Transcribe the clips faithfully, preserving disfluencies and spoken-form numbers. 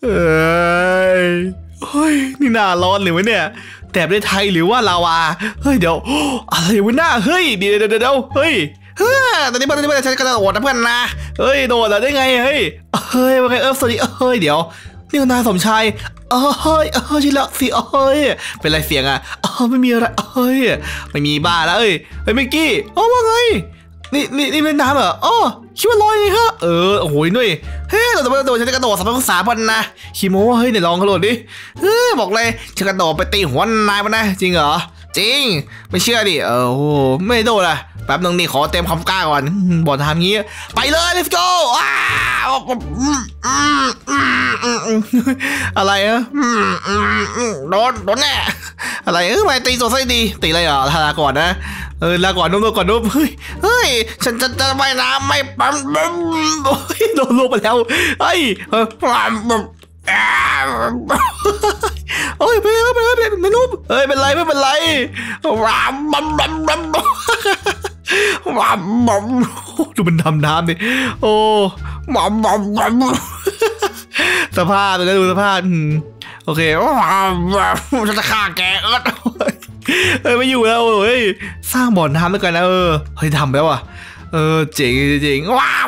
เอ้ยเฮ้ยนี่หน้าร้อนเลยวะเนี่ยแถบในไทยหรือว่าลาวาเฮ้ยเดี๋ยวอะไรวะหน้าเฮ้ยเดี๋ยวเดี๋ยวเดี๋ยวเฮ้ยเฮ้ยตอนนี้เพื่อนตอนนี้เพื่อนฉันกระโดดนะเพื่อนนะเฮ้ยโดดแล้วได้ไงเฮ้ยเฮ้ยว่าไงเออสวัสดีเฮ้ยเดี๋ยวนี่นายสมชายเออเฮ้ยเออชิละสิเฮ้ยเป็นไรเสียงอ่ะเออไม่มีอะไรเฮ้ยไม่มีบ้าแล้วเอ้ยเฮ้ยเมกกี้อ๋อว่าไงนี่นี่นี่เป็นน้ำเหรออ๋อคิดว่าลอยไงฮะเออโอ้โหด้วยเฮ้ยเราจะไปกระโดดฉันจะกระโดดสามภาษาพันนะคิโมว่าเฮ้ยเดี๋ยวลองกระโดดดิเฮ้ยบอกเลยฉันกระโดดไปตีหัวนายมันนะจริงเหรอจริงไม่เชื่อดิเออโอ้ไม่โดดอะแป๊บนึงนี่ขอเต็มความกล้าก่อนบอกทำงี้ไปเลย let's go ว้าวอะไรอะโดนโดนแน่อะไรเออไปตีตัวไส้ดีตีอะไรอ่ะลาก่อนนะเออลาก่อนนุ่มก่อนนุ่มเฮ้ยเฮ้ยฉันจะจะไม่น้ำไม่ปั๊มโดนลูกไปแล้วเฮ้ยเออโอ้ยเป็นเป็นเป็นไม่นุ่มเฮ้ยเป็นไรไม่เป็นไรว้าวบัมบัมบัมว้าวบัมดูมันดำน้ำดิโอ้บัมบัมบัมสภาพเลยดูสภาพโอเคฉันจะฆ่าแกเออเออไม่อยู่แล้วเฮ้ยสร้างบ่อน้ำด้วยกันนะเออเฮ้ยทำแล้วอ่ะเออเจ๋งจริงว้าว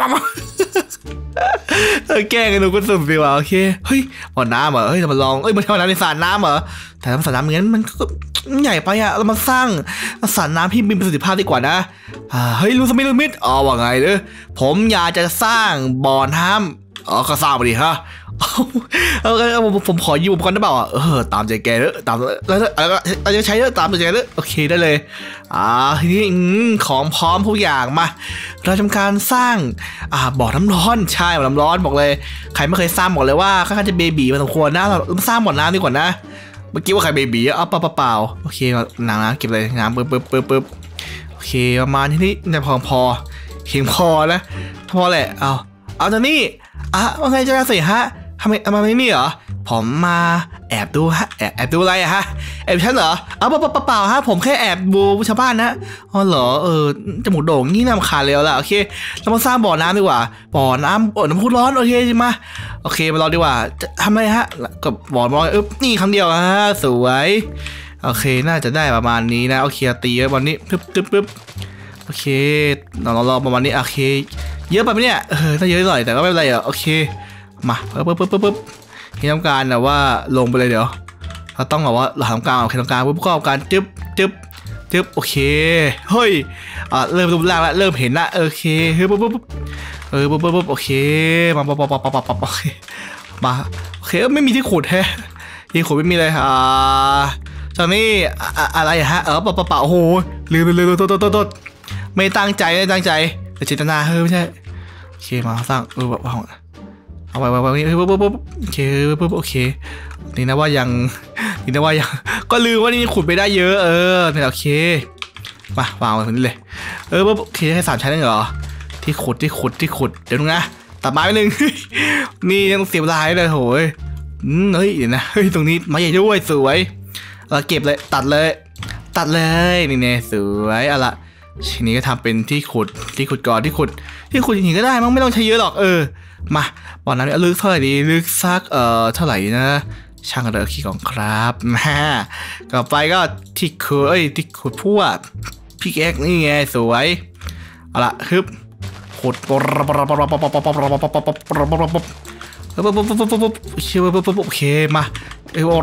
เออแกล้งกันดูก็สุดสิว่ะโอเคเฮ้ยบ่อน้ำเหรอเฮ้ยเรามาลองเอ้ยมันทำน้ำในสระน้ำเหรอแต่ทำสระน้ำอย่างนั้นมันก็ใหญ่ไปอ่ะเรามาสร้างสระน้ำที่มีประสิทธิภาพดีกว่านะอ่าเฮ้ยรู้สมิธรู้มิดอ๋อว่าไงเด้อผมอยากจะสร้างบ่อน้ำอ๋อก็สร้างไปดิฮะเออผมขอยืมอุปกรณ์ได้เปล่าอ่ะเออตามใจแกเด้อตามแล้วแล้วก็เราจะใช้เด้อตามใจแกเด้อโอเคได้เลยอ่าทีนี้ของพร้อมทุกอย่างมาเราทำการสร้างอ่าบ่อน้ำร้อนใช่บ่อน้ำร้อนบอกเลยใครไม่เคยสร้างบอกเลยว่าค่อนข้างจะเบบีมาสมควรนะเราสร้างบ่อน้ำดีกว่านะเมื่อกี้ว่าใครเบบีอ่ะเปล่าเปล่าโอเคน้ำน้ำเก็บเลยน้ำปึ๊บปึ๊บปึ๊บปึ๊บโอเคประมาณที่นี้ในพอพอเพียงพอนะพอแหละเอาเอาตอนนี้อ่ะว่าไงจะสิฮะทำไมทำไมไม่มีเหรอผมมาแอบดูฮะแอบแอบดูอะไรอะฮะแอบฉันเหรอเอาเปล่าเปล่าฮะผมแค่แอบดูชาวบ้านนะอ๋อเหรอเออจมูกโด่งนี่น้ำขาดเลยละโอเคเรามาสร้างบ่อน้ำดีกว่าบ่อน้ำบ่อน้ำพุร้อนโอเคมาโอเคมาลองดีกว่าจะทำอะไรฮะกับบ่อร้อนเออนี่คำเดียวฮะสวยโอเคน่าจะได้ประมาณนี้นะโอเคตีไว้บอลนี้ปึ๊บปึ๊บปึ๊บโอเคเราลองประมาณนี้โอเคเยอะไปไหมเนี่ยเออถ้าเยอะหน่อยแต่ก็ไม่เป็นไรอ่ะโอเคมาปึ๊บปึ๊บปึ๊บปึ๊บที่ทำการแต่ว่าลงไปเลยเดี๋ยวเราต้องแบบว่าเราทำการโอเคทำการปุ๊บก็ทำการจึ๊บจึ๊บจึ๊บโอเคเฮ้ยอ่ะเริ่มรูปร่างแล้วเริ่มเห็นละโอเคเฮ้ยปุ๊บปุ๊บเออปุ๊บปุ๊บปุ๊บโอเคมาปั๊บปั๊บปั๊บปั๊บปั๊บโอเคมาโอเคไม่มีที่ขุดแฮะที่ขุดไม่มีเลยอ่าตอนนี้อะไรฮะเออปั๊บปั๊บปั๊บโอ้โหลืมลืมลืมโทษโทษโทษไม่ตั้งใจไม่ตั้งใจแต่เจตนาเฮ้ยไม่ใช่โอเคมาสร้างเออแบบว่าเอาไปไปไปปุ๊บปุ๊บปุ๊บโอเคปุ๊บโอเคนี่นะว่ายังนี่นะว่ายังก็ลืมว่านี่ขุดไปได้เยอะเออเนี่ยโอเคมาวางไว้ตรงนี้เลยเออปุ๊บโอเคให้สามชั้นนึงเหรอที่ขุดที่ขุดที่ขุดเดี๋ยวนะตัดไม้ไปหนึ่งนี่ยังเสียบลายเลยโหยเฮ้ยเดี๋ยวนะเฮ้ยตรงนี้ไม้ใหญ่ด้วยสวยเราเก็บเลยตัดเลยตัดเลยนี่เนี่ยสวยเอาละทีนี้ก็ทำเป็นที่ขุดที่ขุดก่อนที่ขุดที่ขุดอย่างนี้ก็ได้มั้งไม่ต้องใช้เยอะหรอกเออมาบ่อน้ำลึกเท่าไหร่ดีลึกสักเอ่อเท่าไหร่นะช่างเรือขี้ของครับมาต่อไปก็ที่ขุดเอ้ยที่ขุดพวกพี่แอ๊กนี่ไงสวยเอาละฮึบขุดปุ๊บปุ๊บปุ๊บปุ๊บปุ๊บปุ๊บปุ๊บปุ๊บปุ๊บปุ๊บปุ๊บปุ๊บปุ๊บปุ๊บเชื่อปุ๊บปุ๊บโอเคมาเออ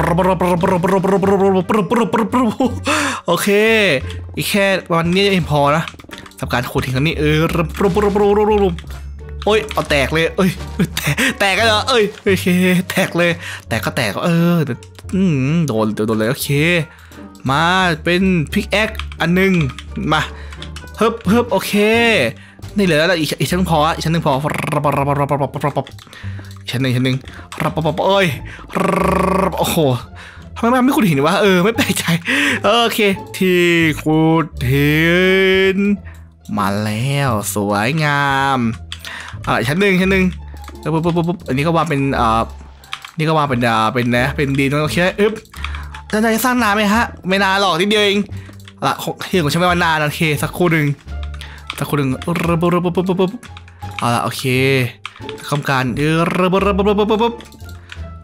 โอเคอีกแค่วันนี้เองพอนะทำการขุดทิ้งกันนี่เออโอ้ยเอาแตกเลยเอ้ยแตกแตกกันเหรอเอ้ยโอเคแตกเลยแตกก็แตกเอออืมโดนโดนเลยโอเคมาเป็นพิกแอคอันหนึ่งมาเฮิบเฮิบโอเคนี่เหลือแล้วอีกอีกชั้นพออีกชั้นหนึ่งพอชั้นหนึ่งชั้นหนึ่งรับปะเอ้ยโอ้โหทำไมมันไม่ขุดหินวะเออไม่แปลกใจโอเคที่ขุดหินมาแล้วสวยงามอ่าชั้นหนึ่งชั้นหนึ่งปุ๊บปุ๊บปุ๊บอันนี้ก็วางเป็นอ่านี่ก็วางเป็นอ่าเป็นนะเป็นดินโอเคอึ๊บท่านจะสร้างนานไหมฮะไม่นานหรอกนิดเดียวเองละที่ของฉันไม่ว่านานโอเคสักครู่หนึ่งสักครู่หนึ่งปุ๊บปุ๊บปุ๊บปุ๊บปุ๊บเอาละโอเคทำการเออปุ๊บปุ๊บปุ๊บปุ๊บปุ๊บโ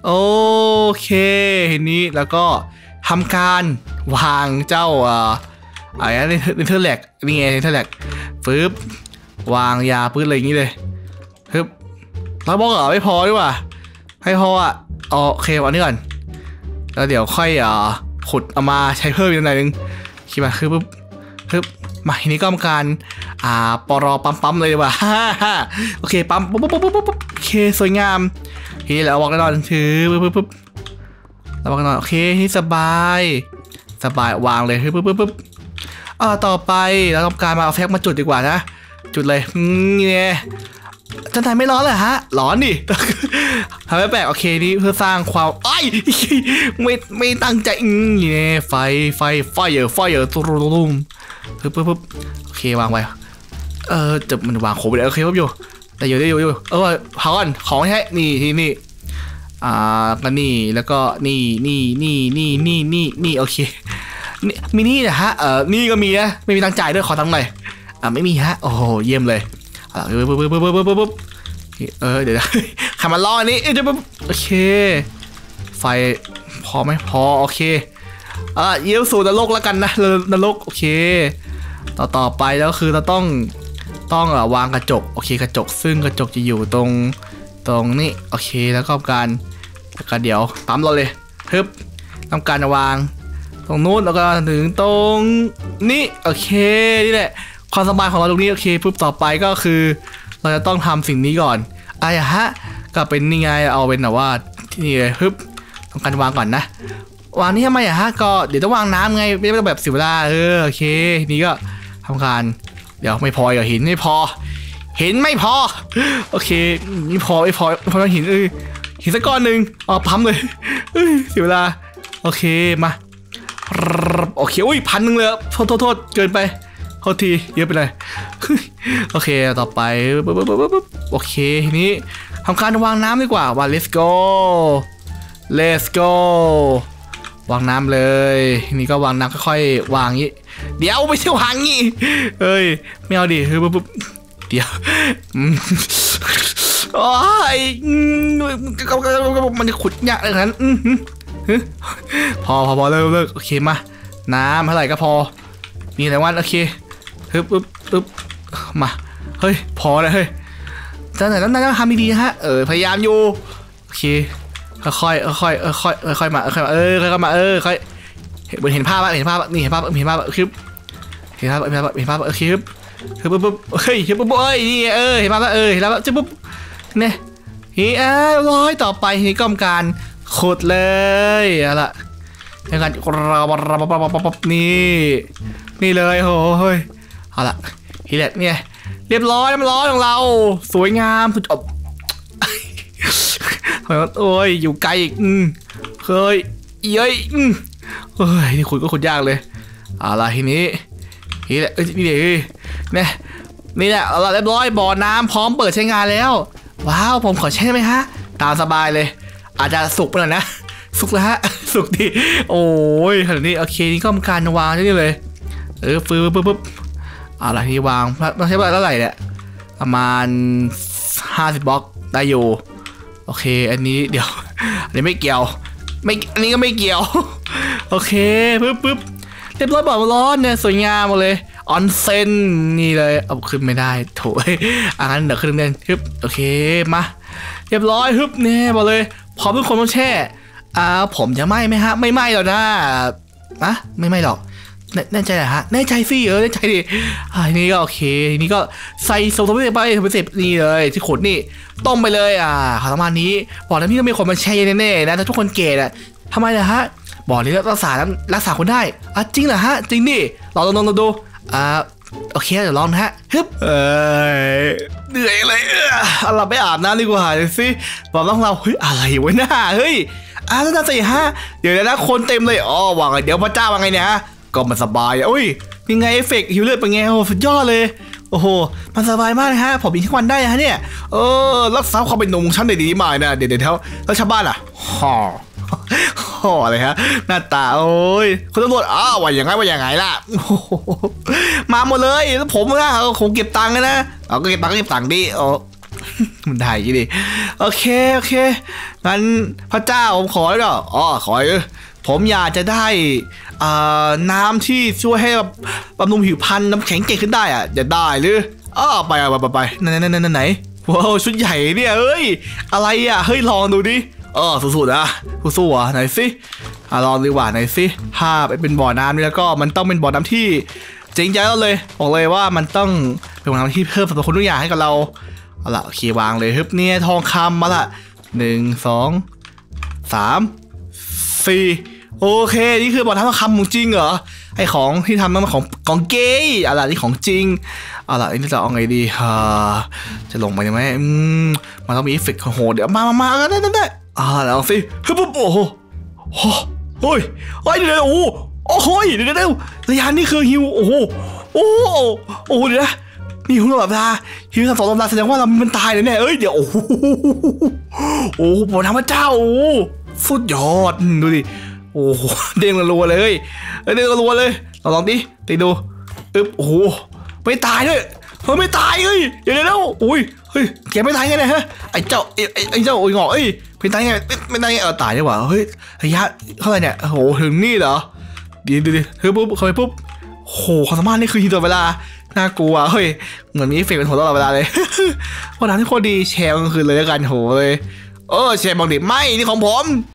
โอเคทีนี้แล้วก็ทำการวางเจ้าอ่าอะไรนะเนเธอร์แลกนี่ไงเนเธอร์แลกปึ๊บวางยาปื้นอะไรอย่างนี้เลยปึ๊บเราบอกเหรอไม่พอด้วยว่ะให้พออ่ะโอเควันนี้ก่อนแล้วเดี๋ยวค่อยอ่าขุดเอามาใช้เพิ่มอีกหน่อยนึงคิดมาคือปึ๊บปึ๊บมาทีนี้ก็ทำการอ่าปรอปั๊มปั๊มเลยดีกว่าฮ่าฮ่าโอเคปั๊มปุ๊บปุ๊บปุ๊บปุ๊บโอเคสวยงามทีนี้เราบอกกันนอนถือปุ๊บปุ๊บปุ๊บเราบอกกันนอนโอเคที่สบายสบายวางเลยปุ๊บปุ๊บปุ๊บอ่าต่อไปเราทำการมาเอาแฟกมาจุดดีกว่านะจุดเลยนี่เนี่ยจันทายไม่ร้อนเลยฮะร้อนดิทำให้แปลกโอเคนี่เพื่อสร้างความไอ้ไม่ไม่ตั้งใจนี่เนี่ยไฟไฟไฟเยอะไฟเยอะตุ้มตุ้มปึ๊บปึ๊บปึ๊บโอเควางไว้เออจะมันวางโคไปเลยโอเคครับอยู่แต่อยู่ได้อยู่อยู่เออเผาก่อนของให้นี่ที่นี่อ่าก็นี่แล้วก็นี่นี่นี่นี่นี่นี่นี่โอเคนี่มีนี่นะฮะเออนี่ก็มีนะไม่มีตังจ่ายด้วยขอตังค์หน่อยอ่าไม่มีฮะโอ้โหเยี่ยมเลยอ่าปึ๊บปึ๊บปึ๊บปึ๊บปึ๊บปึ๊บปึ๊บเออเดี๋ยวใครมาล้ออันนี้เออจะปึ๊บโอเคไฟพอไหมพอโอเคอ่าเยี่ยมสู่นรกแล้วกันนะนรกโอเคต่อต่อไปแล้วคือเราต้องต้องวางกระจกโอเคกระจกซึ่งกระจกจะอยู่ตรงตรงนี้โอเคแล้วก็การแล้วก็เดี๋ยวปั๊มเราเลยฮึบทำการวางตรงนู้นแล้วก็ถึงตรงนี้โอเคนี่แหละความสบายของเราตรงนี้โอเคปุ๊บต่อไปก็คือเราจะต้องทำสิ่งนี้ก่อนอะไรฮะก็เป็นนี่ไงเอาเป็นแบบว่าที่นี่เลยฮึบทำการวางก่อนนะวางนี่ทำไมอะฮะก็เดี๋ยวต้องวางน้ำไงไม่ต้องแบบเสียเวลาเออโอเคทีนี้ก็ทำการเดี๋ยวไม่พออย่าหินไม่พอหินไม่พอโอเคนี่พอไม่พอพอหินเออหินสักก้อนหนึ่งอ๋อปั๊มเลยเออเสียเวลาโอเคมาโอเคอุ้ยพันหนึ่งเลยโทษโทษโทษเกินไปโทษทีเยอะไปเลยโอเคต่อไปโอเคทีนี้ทำการวางน้ำดีกว่าว่า let's go let's go วางน้ำเลยทีนี้ก็วางน้ำค่อยๆวางงี้เดี๋ยวไม่ใช่วางงี้เอ้ยไม่เอาดิคือปุ๊บเดี๋ยวโอ้ยมันจะขุดยากอะไรนั้นพอพอพอเลิกเลิกโอเคมาน้ำเท่าไหร่ก็พอมีแต่วันโอเคปึ๊บปึ๊บปึ๊บมาเฮ้ยพอแล้วเฮ้ยจะไหนต้องต้องทำดีๆฮะเออพยายามอยู่โอเคค่อยค่อยค่อยค่อยค่อยมาค่อยมาเออค่อยมาเออค่อยเห็นภาพป่ะเห็นภาพนี่เห็นภาพเห็นภาพคือเห็นภาพเห็นภาพเห็นภาพโอเคปึ๊บคือปุ๊บปุ๊บเฮ้ยคือปุ๊บเอ้ยนี่เออเห็นภาพแล้วเออเห็นแล้วจะปุ๊บเนี่ยเฮ้ยร้อยต่อไปนี่ก็การขุดเลยเอาละในการเราเราปั๊บนี่นี่เลยโอ้ยเอาละทีแรกเนี่ยเรียบร้อยน้ำร้อนของเราสวยงามสุดอบโอ้ยอยู่ไกลอีกอืมเคยเย้ยอืมเฮ้ยนี่ขุดก็ขุดยากเลยเอาละทีนี้นี่แหละนี่เดี๋ยวเนี่ยนี่แหละเราเรียบร้อยบ่อน้ำพร้อมเปิดใช้งานแล้วว้าวผมขอใช้ไหมฮะตามสบายเลยอาจจะสุกไปหน่อยนะสุกแล้วฮะสุกดีโอ้ยขนาดนี้โอเคนี่ก็มีการวางที่นี่เลยเออฟื้นปุ๊บปุ๊บอะไรที่วางใช้เวลาเท่าไหร่เนี่ยประมาณห้าสิบบล็อกได้อยู่โอเคอันนี้เดี๋ยวอันนี้ไม่เกี่ยวไม่อันนี้ก็ไม่เกี่ยวโอเคปุ๊บปุ๊บเรียบร้อยบ่อร้อนเนี่ยสวยงามหมดเลยออนเซนนี่เลยเอาขึ้นไม่ได้โถยอ่ะงั้นเดี๋ยวขึ้นเด่นฮึบโอเคมาเรียบร้อยฮึบเนี่ยบอกเลยพร้อมทุกคนต้องแช่อ่าผมจะไหม้ไหมฮะไม่ไหม้หรอกนะนะไม่ไหม้หรอกแน่ใจเหรอฮะแน่ใจสิเออแน่ใจดิอ่าทีนี้ก็โอเคทีนี้ก็ใส่โซโล่ไปไปไปเสร็จนี่เลยที่ขดนี่ต้มไปเลยอ่าประมาณนี้บอกแล้วพี่ต้องมีคนมาแช่แน่ๆนะถ้าทุกคนเกลียดอ่ะทำไมล่ะฮะบอกเลยรักษารักษาคนได้อ่ะจริงเหรอฮะจริงดิลองลองลองดูอ่าโอเคเดี๋ยวลองนะฮะฮึบเอ้ยเหนื่อยเลยเออเราไปอาบน้ำดีกว่าเดี๋ยวสิบอกต้องเราเฮ้ยอะไรวะหน้าเฮ้ยอ่ะน่าจะฮะเดี๋ยวนะคนเต็มเลยอ๋อว่าไงเดี๋ยวพระเจ้าว่าไงเนี่ยก็มันสบายโอ้ยยังไงเอฟเฟกต์หิวเลือดเป็นไงโอ้สุดยอดเลยโอ้โหมันสบายมากเลยฮะผมมีทุกวันได้ฮะเนี่ยเออรักษาความเป็นหนุ่มชั้นดีๆมานะเดี๋ยวเดี๋ยวแล้วชาวบ้านอ่ะฮ่อฮ่ออะไรฮะหน้าตาโอ้ยคุณตำรวจอ้าวว่าอย่างไงว่าอย่างไงล่ะมาหมดเลยแล้วผมนะผมเก็บตังค์นะเอาก็เก็บตังค์ก็เก็บตังค์ดิโอ้มันได้ยี่ดิโอเคโอเคงั้นพระเจ้าผมขอแล้วก็อ๋อขอเออผมอยากจะได้อ่าน้ำที่ช่วยให้แบบบำรุงผิวพรรณน้ำแข็งเก่งขึ้นได้อ่ะจะได้หรืออ้อไปไปไปไปไหนไหนไหนไหนว้าวชุดใหญ่เนี่ยเอ้ยอะไรอ่ะเฮ้ยลองดูดิเออสู้ๆนะสู้ๆอ่ะไหนสิอ่ะลองดีกว่าไหนสิถ้าเป็นบ่อน้ำนี่แล้วก็มันต้องเป็นบ่อน้ำที่จริงใจเราเลยบอกเลยว่ามันต้องเป็นบ่อน้ำที่เพิ่มสรรพคุณทุกอย่างให้กับเราเอาล่ะโอเควางเลยฮึบเนี่ยทองคำมาละหนึ่งสองสามสี่โอเคนี่คือบ่อน้ำทองคำของจริงเหรอไอของที่ทำนั่นมันของของเกย์อะไรนี่ของจริงเอาล่ะนี่จะเอาไงดีฮะจะลงไปได้ไหมอืมมันต้องมีเอฟเฟกต์โหเดี๋ยวมามามาได้ได้ได้อ่าแล้วสิฮึบปุ๊บโอ้โหโอ้โหเฮ้ยเดี๋ยวโอ้โอ้โหเดี๋ยวเดี๋ยวระยะนี่คือฮิวโอ้โหโอ้โอ้เดี๋ยวนะนี่ฮิวแบบลาฮิวสองลำลาแสดงว่าเรามันตายเลยเนี่ยเอ้ยเดี๋ยวโอ้โหโอ้บ่อน้ำพระเจ้าโอ้สุดยอดดูดิโอ้โหเด้งรัวเลยเด้งรัวเลยเราลองดิตีดูปึ๊บโอ้โหไม่ตายด้วยเฮ้ยไม่ตายเฮ้ยเดี๋ยวเดี๋ยวอุ้ยเฮ้ยแกไม่ตายไงเนี่ยฮะไอ้เจ้าไอ้ไอ้เจ้าโอ้ยงอเอ้ยไม่ตายไงไม่ตายไงเออตายดีกว่าเฮ้ยระยะเท่าไหร่เนี่ยโอ้โหถึงนี่เหรอดีดีดีเฮ้ยปุ๊บเข้าไปปุ๊บโหความสามารถนี่คือทีตลอดเวลาน่ากลัวเฮ้ยเหมือนมีเอฟเฟกต์เป็นหัวตลอดเวลาเลยวันนั้นที่โคตรดีแชร์กันคืนเลยแล้วกันโหเลยเออแชร์บอกดิไม่นี่ของผม